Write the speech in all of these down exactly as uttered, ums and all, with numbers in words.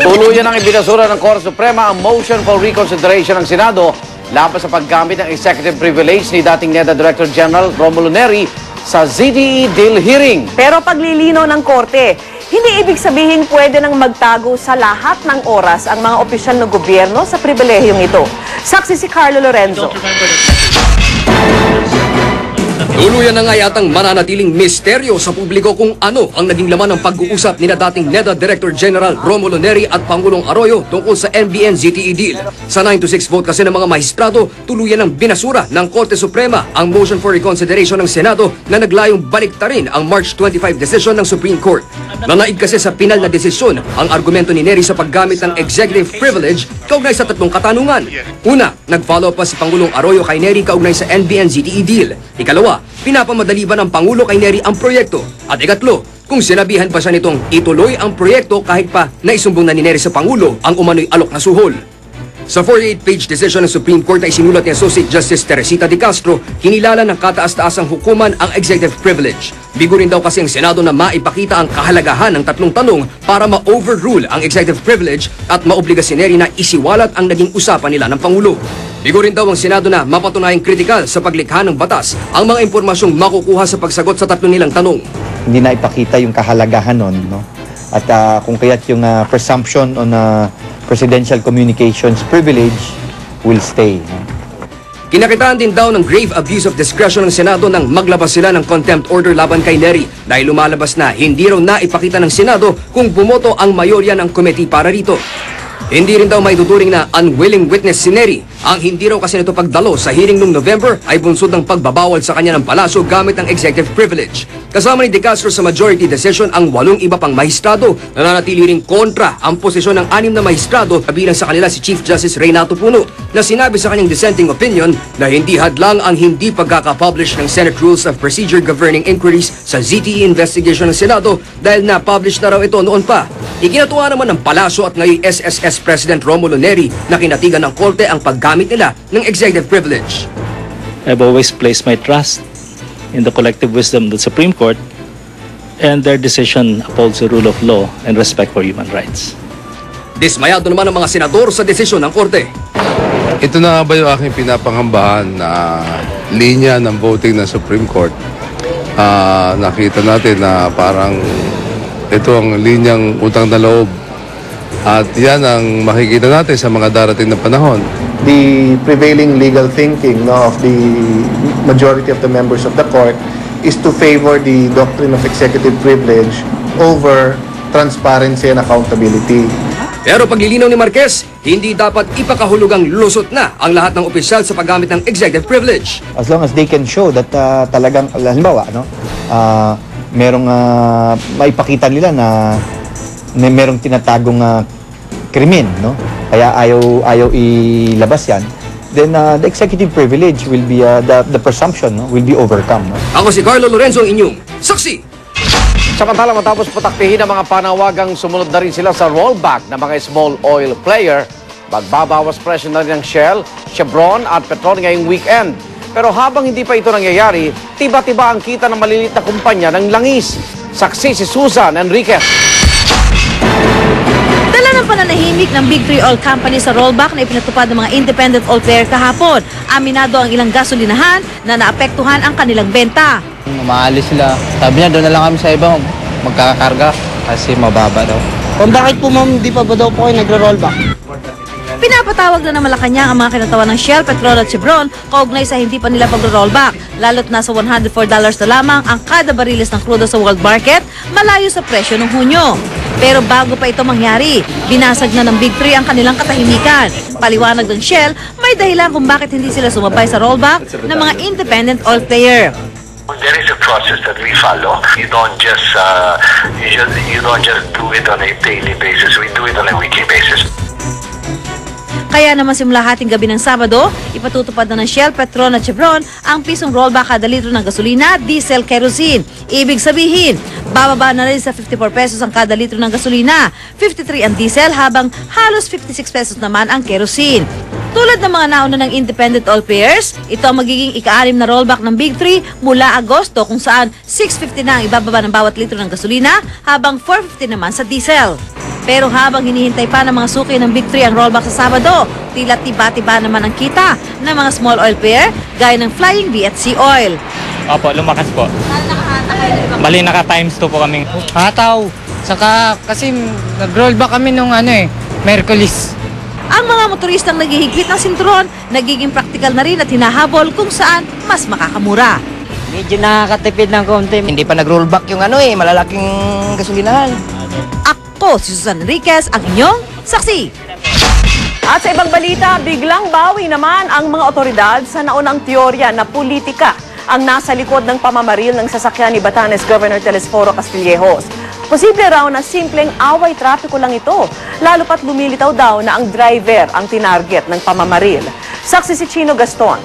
Tuluyan ang ibinasura ng Korte Suprema ang motion for reconsideration ng Senado laban sa paggamit ng executive privilege ni dating NEDA Director General Romulo Neri sa Z D E deal hearing. Pero paglilino ng korte, hindi ibig sabihin pwede nang magtago sa lahat ng oras ang mga opisyal ng gobyerno sa pribilehiyong ito. Saksi si Carlo Lorenzo. Tuluyan na nga yatang mananatiling misteryo sa publiko kung ano ang naging laman ng pag-uusap ni na dating NEDA Director General Romulo Neri at Pangulong Arroyo tungkol sa N B N Z T E deal. Sa nine to six vote kasi ng mga mahistrado, tuluyan ng binasura ng Korte Suprema ang motion for reconsideration ng Senado na naglayong baliktarin ang March twenty-five decision ng Supreme Court. Nanaig kasi sa pinal na desisyon ang argumento ni Neri sa paggamit ng executive privilege kaugnay sa tatlong katanungan. Una, nag-follow pa si Pangulong Arroyo kay Neri kaugnay sa N B N Z T E deal. Ikalawa, pinapamadali ba ng Pangulo kay Neri ang proyekto? At ikatlo, kung sinabihan pa siya nitong ituloy ang proyekto kahit pa naisumbong na ni Neri sa Pangulo ang umano'y alok na suhol. Sa forty-eight page decision ng Supreme Court ay sinulat ni Associate Justice Teresita de Castro, kinilala ng kataas-taasang hukuman ang executive privilege. Bigo rin daw kasi ang Senado na maipakita ang kahalagahan ng tatlong tanong para ma-overrule ang executive privilege at maobliga si Neri na isiwalat ang naging usapan nila ng Pangulo. Bigo rin daw ang Senado na mapatunayang kritikal sa paglikha ng batas ang mga impormasyong makukuha sa pagsagot sa tatlo nilang tanong. Hindi na ipakita yung kahalagahan nun, no? At uh, kung kaya't yung uh, presumption on uh, presidential communications privilege will stay. No? Kinakitaan din daw ng grave abuse of discretion ng Senado nang maglabas sila ng contempt order laban kay Neri dahil lumalabas na hindi raw naipakita ng Senado kung bumoto ang mayorya ng committee para rito. Hindi rin daw maituturing na unwilling witness si Neri. Ang hindi raw kasi nito pagdalo sa hearing noong November ay bunsod ng pagbabawal sa kanya ng palasyo gamit ang executive privilege. Kasama ni De Castro sa majority decision ang walong iba pang mahistrado na nanatili ring kontra ang posisyon ng anim na mahistrado kabilang sa kanila si Chief Justice Reynato Puno na sinabi sa kanyang dissenting opinion na hindi hadlang ang hindi pagkakapublish ng Senate Rules of Procedure governing inquiries sa Z T E investigation ng Senado dahil na-publish na raw ito noon pa. Ikinatuwa naman ng palasyo at ngayon S S S President Romulo Neri na kinatigan ng korte ang paggamit nila ng executive privilege. I've always placed my trust in the collective wisdom of the Supreme Court and their decision upholds the rule of law and respect for human rights. Dismayado naman ang mga senador sa desisyon ng korte. Ito na ba yung aking pinapanghambahan na linya ng voting ng Supreme Court? Uh, nakita natin na parang ito ang linyang utang na loob. At yan ang makikita natin sa mga darating na panahon. The prevailing legal thinking no, of the majority of the members of the court is to favor the doctrine of executive privilege over transparency and accountability. Pero paglilinaw ni Marquez, hindi dapat ipakahulugang lusot na ang lahat ng opisyal sa paggamit ng executive privilege. As long as they can show that uh, talagang, halimbawa, no, uh, merong uh, maipakita nila na may merong tinatagong uh, krimen, no? Kaya ayaw ayaw ilabas yan. Then uh, the executive privilege will be uh, the the presumption, no, will be overcome. No? Ako si Carlo Lorenzo, ang inyong saksi. Samantala matapos pataktihin ang mga panawagang sumunod na rin sila sa rollback ng mga small oil player, magbabawas presyo na rin ng Shell, Chevron at Petron ngayong weekend. Pero habang hindi pa ito nangyayari, tiba-tiba ang kita ng maliliit na kumpanya ng langis. Saksi si Susan Enriquez. Dala ng pananahimik ng Big Three Oil Company sa rollback na ipinatupad ng mga independent oil player kahapon. Aminado ang ilang gasolinahan na naapektuhan ang kanilang benta. Maalis sila. Sabi niya, doon na lang kami sa iba magkakakarga kasi mababa daw. Kung bakit po ma'am, di pa ba daw po kayo nagro-rollback? Pinapatawag na ng Malacanang ang mga kinatawan ng Shell, Petron at Chevron kaugnay sa hindi pa nila pagro-rollback. Lalo't nasa one hundred four dollars na lamang ang kada bariles ng krudo sa world market, malayo sa presyo ng Hunyo. Pero bago pa ito mangyari, binasag na ng Big Three ang kanilang katahimikan. Paliwanag ng Shell, may dahilan kung bakit hindi sila sumabay sa rollback ng mga independent oil player. There is a process that we follow. You don't just uh, you, just, you don't just do it on a daily basis. We do it on a weekly basis. Kaya naman simula hating gabi ng Sabado, ipatutupad na ng Shell, Petron at Chevron ang pisong rollback kada litro ng gasolina, diesel, kerosene. Ibig sabihin, bababa na rin sa fifty-four pesos ang kada litro ng gasolina, fifty-three ang diesel habang halos fifty-six pesos naman ang kerosene. Tulad ng mga nauna ng independent oil players, ito ang magiging ika-anim na rollback ng Big Three mula Agosto kung saan six fifty na ang ibababa ng bawat litro ng gasolina habang four fifty naman sa diesel. Pero habang hinihintay pa ng mga suki ng Big Three ang rollback sa Sabado, tila tiba-tiba naman ang kita ng mga small oil player gaya ng Flying V at Sea Oil. Opo, lumakas po. Bali, naka times two po kami. Hataw. Saka kasi nag-rollback kami nung ano eh, Merkulis. Ang mga motoristang naghihigpit ng sinturon, nagiging praktikal na rin at hinahabol kung saan mas makakamura. Medyo nakakatipid ng konti. Hindi pa nag-rollback yung ano eh, malalaking gasolinahan. Ako, si Susan Enriquez, ang inyong saksi. At sa ibang balita, biglang bawi naman ang mga otoridad sa naunang teorya na politika ang nasa likod ng pamamaril ng sasakyan ni Batanes Governor Telesforo Castillejos. Posible raw na simpleng away trapiko lang ito, lalo pat lumilitaw daw na ang driver ang tinarget ng pamamaril. Saksi si Chino Gaston.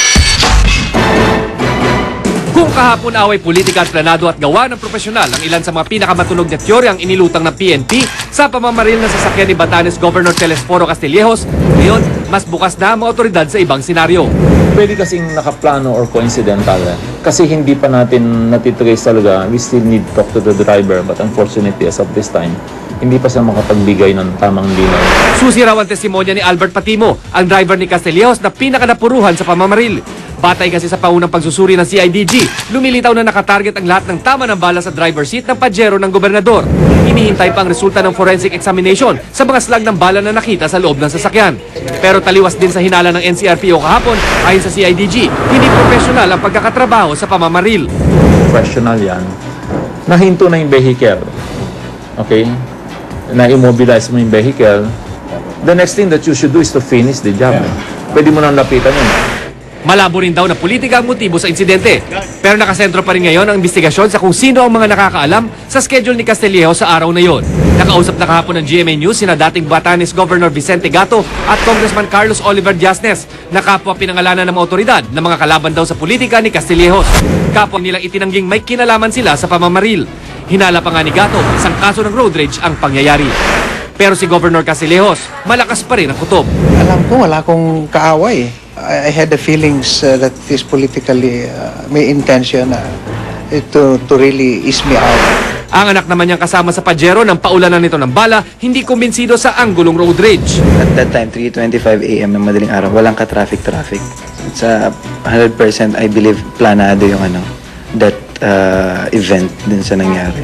Kung kahapon away politika at planado at gawa ng profesional ang ilan sa mga pinakamatunog na teorya ang inilutang ng P N P sa pamamaril na sasakyan ni Batanes Governor Telesforo Castillejos, ngayon mas bukas na ang mga otoridad sa ibang senaryo. Pwede kasing nakaplano or coincidental. Kasi hindi pa natin natitrace talaga. We still need to talk to the driver. But unfortunately, as of this time, hindi pa siya makapagbigay ng tamang linaw. Susi raw ang testimonya ni Albert Patimo, ang driver ni Castillejos na pinakanapuruhan sa pamamaril. Batay kasi sa paunang pagsusuri ng C I D G, lumilitaw na nakatarget ang lahat ng tama ng bala sa driver seat ng Pajero ng gobernador. Hinihintay pa ang resulta ng forensic examination sa mga slag ng bala na nakita sa loob ng sasakyan. Pero taliwas din sa hinala ng N C R P O kahapon, ayon sa C I D G, hindi professional ang pagkakatrabaho sa pamamaril. Professional yan. Nahinto na yung vehicle. Okay? Na-immobilize mo yung vehicle. The next thing that you should do is to finish the job. Pwede mo nang lapitan yun. Malabo rin daw na politika ang motibo sa insidente. Pero nakasentro pa rin ngayon ang investigasyon sa kung sino ang mga nakakaalam sa schedule ni Castillejos sa araw na yon. Nakausap na kahapon ng G M A News sina dating Batanes Governor Vicente Gatto at Congressman Carlos Oliver Diasnes na kapwa pinangalanan ng mga otoridad na mga kalaban daw sa politika ni Castillejos. Kapwa nilang itinangging may kinalaman sila sa pamamaril. Hinala pa nga ni Gatto, isang kaso ng road rage ang pangyayari. Pero si Governor Castillejos, malakas pa rin ang kutob. Alam ko, wala akong kaaway. I had the feelings uh, that this politically uh, may intention uh, to, to really ease me out. Ang anak naman niyang kasama sa Pajero ng paulanan nito ng bala, hindi kumbinsido sa anggulong road rage. At that time, three twenty-five A M ng madaling araw, walang ka-traffic-traffic. Sa one hundred percent, I believe, planado yung ano, that uh, event din sa nangyari.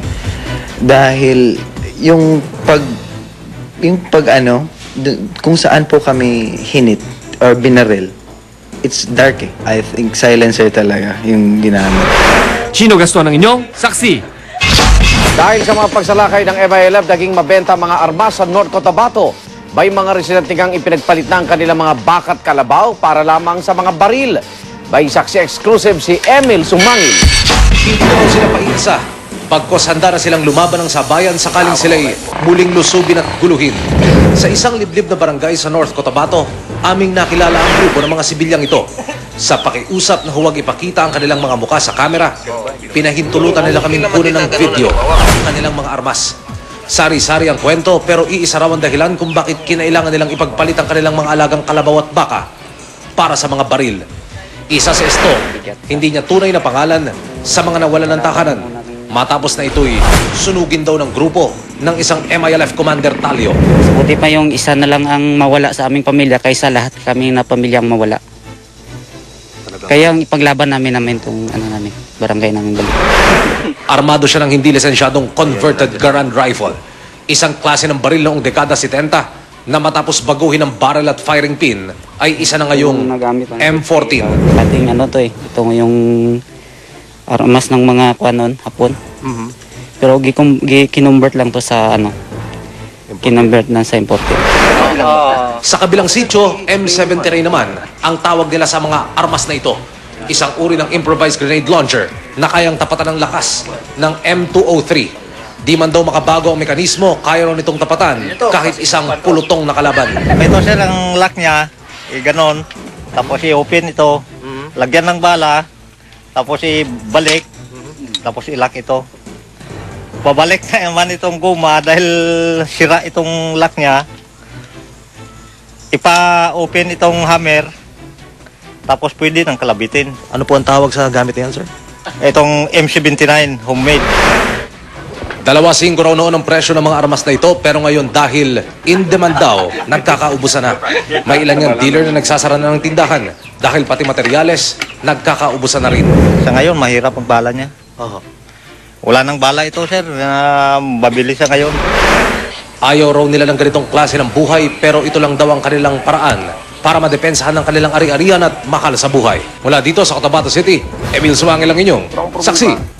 Dahil yung pag, yung pag ano, kung saan po kami hinit or binaril, it's dark eh. I think silencer talaga yung ginamit. Chino Gaston ang inyong saksi. Dahil sa mga pagsalakay ng M I L F, naging mabenta mga armas sa North Cotabato. May mga residente kang ipinagpalit na ang kanilang mga bakat kalabaw para lamang sa mga baril. May saksi exclusive si Emil Sumangil. Hindi naman sila paisa. Pagkos handa na silang lumaban ng sabayan sakaling sila'y muling lusubin at guluhin. Sa isang liblib na barangay sa North Cotabato, aming nakilala ang grupo ng mga sibilyang ito. Sa pakiusap na huwag ipakita ang kanilang mga muka sa kamera, pinahintulutan nila kaming kunin ng video ang kanilang mga armas. Sari-sari ang kwento pero iisa raw ang dahilan kung bakit kinailangan nilang ipagpalit ang kanilang mga alagang kalabaw at baka para sa mga baril. Isa sa ito, hindi niya tunay na pangalan sa mga nawalan ng tahanan. Matapos na ito'y sunugin daw ng grupo ng isang M I L F Commander Talio. Buti pa yung isa na lang ang mawala sa aming pamilya kaysa lahat kami na pamilyang mawala. Kaya ang ipaglaban namin namin itong ano namin, barangay namin balik. Armado siya ng hindi lisensyadong converted Garand rifle. Isang klase ng baril noong dekada setenta na matapos baguhin ng barrel at firing pin ay isa na ngayong M fourteen. Ating ano to eh, ito yung armas ng mga kuanon hapon. Mm-hmm. Pero gikonvert lang to sa ano. Kinonvert na sa imported. Sa kabilang sitio, M seventy-nine naman ang tawag nila sa mga armas na ito. Isang uri ng improvised grenade launcher na kayang tapatan ng lakas ng M two oh three. Di man daw makabago ang mekanismo, kaya rin itong tapatan kahit isang pulutong na kalaban. Ito sir ang lock niya, eh, ganon. Tapos i-open ito, lagyan ng bala, tapos ibalik, tapos i-lock ito. Pabalik na naman itong guma dahil sira itong lock niya. Ipa-open itong hammer, tapos pwede nang kalabitin. Ano po ang tawag sa gamit niyan, sir? Itong M seventy-nine homemade. Dalawa singgo raw noon ang presyo ng mga armas na ito pero ngayon dahil in demand daw, nagkakaubusan na. May ilan yung dealer na nagsasara na ng tindahan dahil pati materyales, nagkakaubusan na rin. Sa ngayon, mahirap ang bala niya. Wala nang bala ito, sir. Uh, mabili siya ngayon. Ayaw raw nila ng ganitong klase ng buhay pero ito lang daw ang kanilang paraan para madepensahan ng kanilang ari-arian at makal sa buhay. Mula dito sa Cotabato City, Emil Suwangil ang inyong saksi.